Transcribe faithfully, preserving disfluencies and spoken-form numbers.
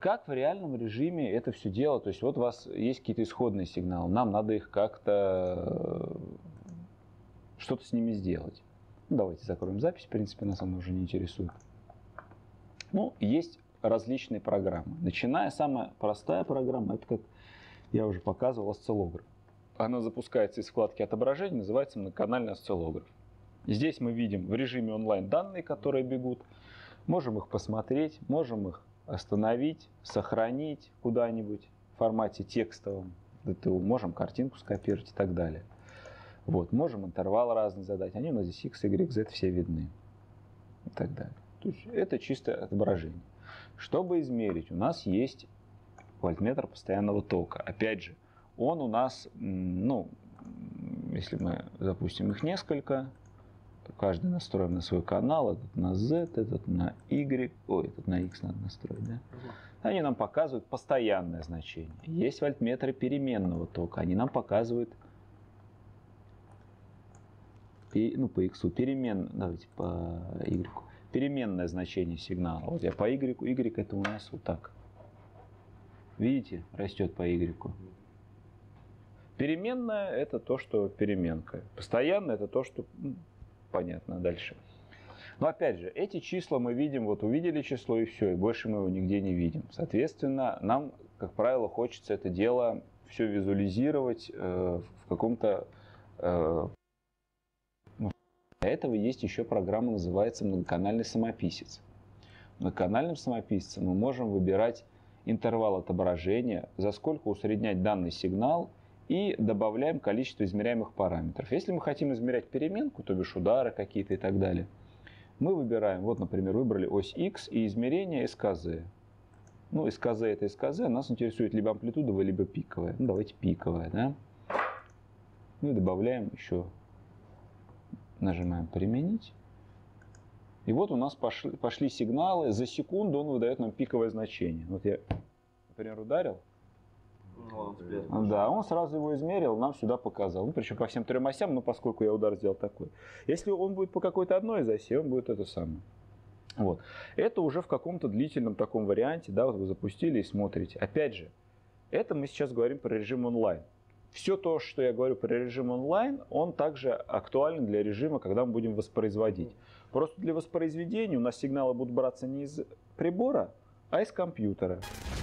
Как в реальном режиме это все делать? То есть вот у вас есть какие-то исходные сигналы, нам надо их как-то, что-то с ними сделать. Ну, давайте закроем запись, в принципе, нас она уже не интересует. Ну, есть различные программы. Начиная, самая простая программа, это, как я уже показывал, осциллограф. Она запускается из вкладки отображения, называется многоканальный осциллограф. Здесь мы видим в режиме онлайн данные, которые бегут. Можем их посмотреть, можем их остановить, сохранить куда-нибудь в формате текстовом, ди ти ю, можем картинку скопировать и так далее. Вот, можем интервал разный задать, они у нас здесь X, Y, Z все видны и так далее. То есть это чистое отображение. Чтобы измерить, у нас есть вольтметр постоянного тока. Опять же, он у нас, ну, если мы запустим их несколько, то каждый настроим на свой канал, этот на Z, этот на Y, ой, этот на X надо настроить, да? Они нам показывают постоянное значение. Есть вольтметры переменного тока, они нам показывают, ну, по X, перемен, давайте по Y, переменное значение сигнала. Вот я по Y, Y это у нас вот так. Видите, растет по Y. Переменное это то, что переменка. Постоянное это то, что, ну, понятно, дальше. Но опять же, эти числа мы видим, вот увидели число и все, и больше мы его нигде не видим. Соответственно, нам, как правило, хочется это дело все визуализировать э, в каком-то... Э, ну, для этого есть еще программа, называется многоканальный самописец. Многоканальным самописцем мы можем выбирать интервал отображения, за сколько усреднять данный сигнал, и добавляем количество измеряемых параметров. Если мы хотим измерять переменку, то бишь удары какие-то и так далее, мы выбираем, вот, например, выбрали ось X и измерение эс ка зет. Ну, эс ка зет это эс ка зет, нас интересует либо амплитудовая, либо пиковая. Ну, давайте пиковая, да? Ну и добавляем еще, нажимаем «Применить». И вот у нас пошли, пошли сигналы, за секунду он выдает нам пиковое значение. Вот я, например, ударил. Ну, да, он сразу его измерил, нам сюда показал. Ну, причем по всем трем осям, но поскольку я удар сделал такой. Если он будет по какой-то одной из осей, он будет это самое. Вот. Это уже в каком-то длительном таком варианте, да, вот вы запустили и смотрите. Опять же, это мы сейчас говорим про режим онлайн. Все то, что я говорю про режим онлайн, он также актуален для режима, когда мы будем воспроизводить. Просто для воспроизведения у нас сигналы будут браться не из прибора, а из компьютера.